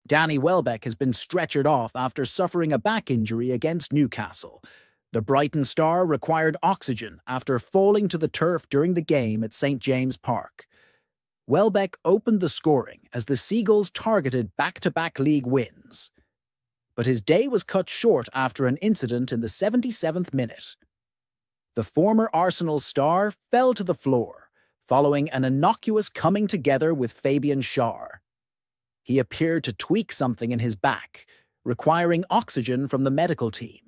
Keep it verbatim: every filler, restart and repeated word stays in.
Danny Welbeck has been stretchered off after suffering a back injury against Newcastle. The Brighton star required oxygen after falling to the turf during the game at St James Park. Welbeck opened the scoring as the Seagulls targeted back-to-back league wins. But his day was cut short after an incident in the seventy-seventh minute. The former Arsenal star fell to the floor, following an innocuous coming together with Fabian Schär. He appeared to tweak something in his back, requiring oxygen from the medical team.